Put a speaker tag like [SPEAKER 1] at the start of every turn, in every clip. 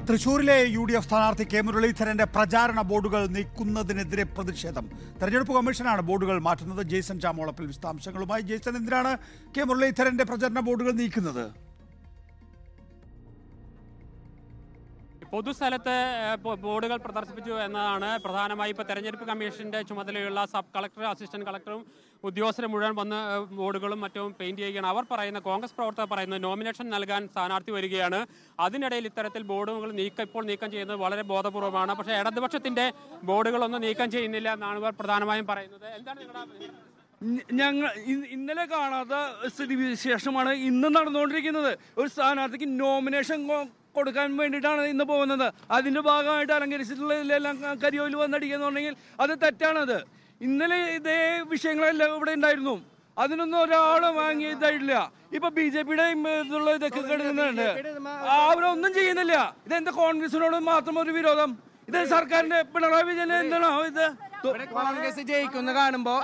[SPEAKER 1] തൃശൂരിലെ UDF സ്ഥാനാർത്ഥി K മുരളീധരന്റെ പ്രചാരണ ബോർഡുകൾ നീക്കുന്നതിനെതിരെ പ്രതിഷേധം. തെരഞ്ഞെടുപ്പ് കമ്മീഷനാണ് ബോർഡുകൾ മാറ്റുന്നത്. ജെയ്സൺ ചാമോളപ്പിൽ വിശദാംശങ്ങളുമായി. ജെയ്സൺ, എന്തിനാണ് കെ മുരളീധരന്റെ പ്രചാരണ ബോർഡുകൾ നീക്കുന്നത്?
[SPEAKER 2] പൊതുസ്ഥലത്ത് ബോർഡുകൾ പ്രദർശിപ്പിച്ചു എന്നതാണ് പ്രധാനമായി. ഇപ്പോൾ തെരഞ്ഞെടുപ്പ് കമ്മീഷന്റെ ചുമതലയുള്ള സബ് കളക്ടർ, അസിസ്റ്റന്റ് കളക്ടറും ഉദ്യോഗസ്ഥരും മുഴുവൻ വന്ന് ബോർഡുകളും മറ്റും പെയിന്റ് ചെയ്യുകയാണ്. അവർ പറയുന്ന, കോൺഗ്രസ് പ്രവർത്തകർ പറയുന്നത്, നോമിനേഷൻ നൽകാൻ സ്ഥാനാർത്ഥി വരികയാണ്, അതിനിടയിൽ ഇത്തരത്തിൽ ബോർഡുകൾ ഇപ്പോൾ നീക്കം ചെയ്യുന്നത് വളരെ ബോധപൂർവമാണ്. പക്ഷേ ഇടതുപക്ഷത്തിന്റെ ബോർഡുകളൊന്നും നീക്കം ചെയ്യുന്നില്ല എന്നാണ് ഇവർ പ്രധാനമായും പറയുന്നത്. എന്താണ്
[SPEAKER 3] ഞങ്ങൾ ഇന്നലെ കാണാത്ത സ്ഥിതിവിശേഷമാണ് ഇന്ന് നടന്നുകൊണ്ടിരിക്കുന്നത്. ഒരു സ്ഥാനാർത്ഥിക്ക് നോമിനേഷൻ കൊടുക്കാൻ വേണ്ടിയിട്ടാണ് ഇന്ന് പോകുന്നത്. അതിന്റെ ഭാഗമായിട്ട് അലങ്കരിച്ചിട്ടുള്ളതിലെല്ലാം കരിയോയിൽ വന്നടിക്കുന്നുണ്ടെങ്കിൽ അത് തെറ്റാണത്. ഇന്നലെ ഇതേ വിഷയങ്ങളെല്ലാം ഇവിടെ ഉണ്ടായിരുന്നു. അതിനൊന്നും ഒരാളെ വാങ്ങി ഇതായിട്ടില്ല. ഇപ്പൊ BJPയുടെ ഇതൊക്കെ കിടക്കുന്നുണ്ട്. അവരൊന്നും ചെയ്യുന്നില്ല. ഇതെന്താ കോൺഗ്രസിനോട് മാത്രം ഒരു വിരോധം? ഇത് സർക്കാരിന്റെ പിണറായി വിജയൻ എന്താണോ ഇത്?
[SPEAKER 4] കോൺഗ്രസ് ജയിക്കുന്ന കാണുമ്പോ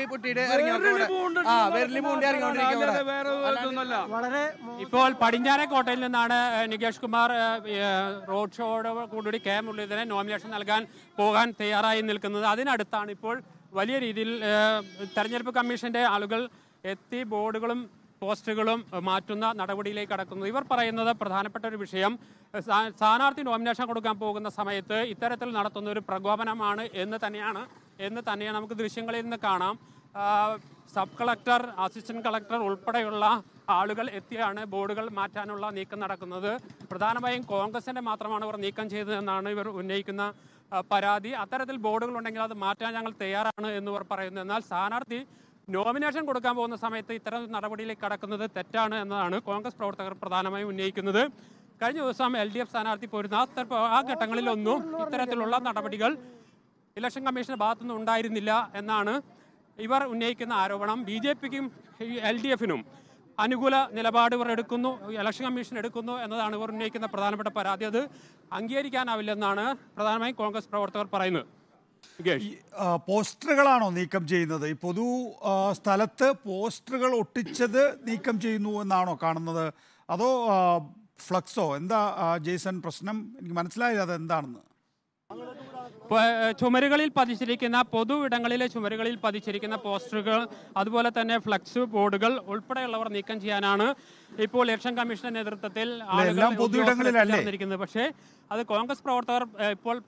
[SPEAKER 2] ഇപ്പോൾ പടിഞ്ഞാറേക്കോട്ടയിൽ നിന്നാണ് നികേഷ് കുമാർ റോഡ് ഷോയോട് കൂടി കെ മുരളീധരനെ നോമിനേഷൻ നൽകാൻ പോകാൻ തയ്യാറായി നിൽക്കുന്നത്. അതിനടുത്താണ് ഇപ്പോൾ വലിയ രീതിയിൽ തെരഞ്ഞെടുപ്പ് കമ്മീഷന്റെ ആളുകൾ എത്തി ബോർഡുകളും പോസ്റ്ററുകളും മാറ്റുന്ന നടപടിയിലേക്ക് കടക്കുന്നത്. ഇവർ പറയുന്നത് പ്രധാനപ്പെട്ട ഒരു വിഷയം, സ്ഥാനാർത്ഥി നോമിനേഷൻ കൊടുക്കാൻ പോകുന്ന സമയത്ത് ഇത്തരത്തിൽ നടത്തുന്ന ഒരു പ്രകോപനമാണ് എന്ന് തന്നെയാണ് നമുക്ക് ദൃശ്യങ്ങളിൽ നിന്ന് കാണാം. സബ് കളക്ടർ, അസിസ്റ്റന്റ് കളക്ടർ ഉൾപ്പെടെയുള്ള ആളുകൾ എത്തിയാണ് ബോർഡുകൾ മാറ്റാനുള്ള നീക്കം നടക്കുന്നത്. പ്രധാനമായും കോൺഗ്രസിന്റെ മാത്രമാണ് ഇവർ നീക്കം ചെയ്തതെന്നാണ് ഇവർ ഉന്നയിക്കുന്ന പരാതി. അത്തരത്തിൽ ബോർഡുകൾ ഉണ്ടെങ്കിൽ അത് മാറ്റാൻ ഞങ്ങൾ തയ്യാറാണ് എന്നിവർ പറയുന്നു. എന്നാൽ സ്ഥാനാർത്ഥി നോമിനേഷൻ കൊടുക്കാൻ പോകുന്ന സമയത്ത് ഇത്തരം നടപടിയിലേക്ക് കടക്കുന്നത് തെറ്റാണ് എന്നതാണ് കോൺഗ്രസ് പ്രവർത്തകർ പ്രധാനമായും ഉന്നയിക്കുന്നത്. കഴിഞ്ഞ ദിവസം LDF സ്ഥാനാർത്ഥി പോരുന്ന ആ ഘട്ടങ്ങളിലൊന്നും ഇത്തരത്തിലുള്ള നടപടികൾ ഇലക്ഷൻ കമ്മീഷന്റെ ഭാഗത്തുനിന്നും ഉണ്ടായിരുന്നില്ല എന്നാണ് ഇവർ ഉന്നയിക്കുന്ന ആരോപണം. BJPക്കും LDFനും അനുകൂല നിലപാട് ഇവർ എടുക്കുന്നു, ഇലക്ഷൻ കമ്മീഷൻ എടുക്കുന്നു എന്നതാണ് ഇവർ ഉന്നയിക്കുന്ന പ്രധാനപ്പെട്ട പരാതി. അത് അംഗീകരിക്കാനാവില്ലെന്നാണ് പ്രധാനമായും കോൺഗ്രസ് പ്രവർത്തകർ പറയുന്നത്.
[SPEAKER 1] പോസ്റ്ററുകളാണോ നീക്കം ചെയ്യുന്നത്? ഈ പൊതു സ്ഥലത്ത് പോസ്റ്ററുകൾ ഒട്ടിച്ചത് നീക്കം ചെയ്യുന്നു എന്നാണോ കാണുന്നത്? അതോ ഫ്ലക്സോ? എന്താ ജെയ്സൺ പ്രശ്നം? എനിക്ക് മനസ്സിലായില്ല അത് എന്താണെന്ന്.
[SPEAKER 2] ചുമരുകളിൽ പതിച്ചിരിക്കുന്ന, പൊതു ഇടങ്ങളിലെ ചുമരുകളിൽ പതിച്ചിരിക്കുന്ന പോസ്റ്ററുകൾ, അതുപോലെ തന്നെ ഫ്ലക്സ് ബോർഡുകൾ ഉൾപ്പെടെയുള്ളവർ നീക്കം ചെയ്യാനാണ് ഇപ്പോൾ ഇലക്ഷൻ കമ്മീഷന്റെ നേതൃത്വത്തിൽ ആളുകൾ. പക്ഷേ അത് കോൺഗ്രസ് പ്രവർത്തകർ ഇപ്പോൾ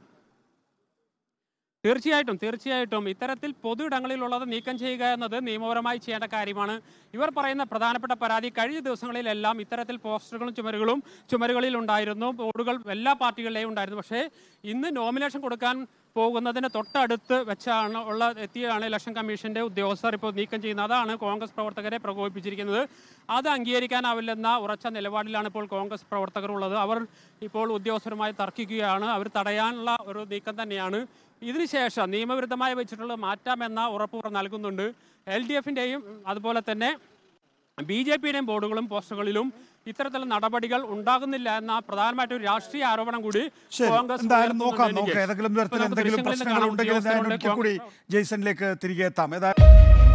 [SPEAKER 2] തീർച്ചയായിട്ടും ഇത്തരത്തിൽ പൊതു ഇടങ്ങളിലുള്ളത് നീക്കം ചെയ്യുക എന്നത് നിയമപരമായി ചെയ്യേണ്ട കാര്യമാണ്. ഇവർ പറയുന്ന പ്രധാനപ്പെട്ട പരാതി, കഴിഞ്ഞ ദിവസങ്ങളിലെല്ലാം ഇത്തരത്തിൽ പോസ്റ്ററുകളും ചുമരുകളിൽ ഉണ്ടായിരുന്നു, ബോർഡുകൾ എല്ലാ പാർട്ടികളിലെയും ഉണ്ടായിരുന്നു. പക്ഷേ ഇന്ന് നോമിനേഷൻ കൊടുക്കാൻ പോകുന്നതിന് തൊട്ടടുത്ത് എത്തിയാണ് ഇലക്ഷൻ കമ്മീഷന്റെ ഉദ്യോഗസ്ഥർ ഇപ്പോൾ നീക്കം ചെയ്യുന്നത്. അതാണ് കോൺഗ്രസ് പ്രവർത്തകരെ പ്രകോപിപ്പിച്ചിരിക്കുന്നത്. അത് അംഗീകരിക്കാനാവില്ലെന്ന ഉറച്ച നിലപാടിലാണ് ഇപ്പോൾ കോൺഗ്രസ് പ്രവർത്തകർ ഉള്ളത്. അവർ ഇപ്പോൾ ഉദ്യോഗസ്ഥരുമായി തർക്കിക്കുകയാണ്. അവർ തടയാനുള്ള ഒരു നീക്കം തന്നെയാണ്. ഇതിനുശേഷം നിയമവിരുദ്ധമായി വെച്ചിട്ടുള്ളത് മാറ്റാമെന്ന ഉറപ്പ് നൽകുന്നുണ്ട്. LDFന്റെയും അതുപോലെ തന്നെ BJPയുടെയും ബോർഡുകളും പോസ്റ്ററുകളിലും ഇത്തരത്തിലുള്ള നടപടികൾ ഉണ്ടാകുന്നില്ല എന്ന പ്രധാനമായിട്ടൊരു രാഷ്ട്രീയ ആരോപണം കൂടി കോൺഗ്രസ്.
[SPEAKER 1] ഏതെങ്കിലും തരത്തിൽ എന്തെങ്കിലും പ്രശ്നങ്ങൾ ഉണ്ടെങ്കിൽ ജെയ്സണിലേക്ക് തിരികെ എത്താം.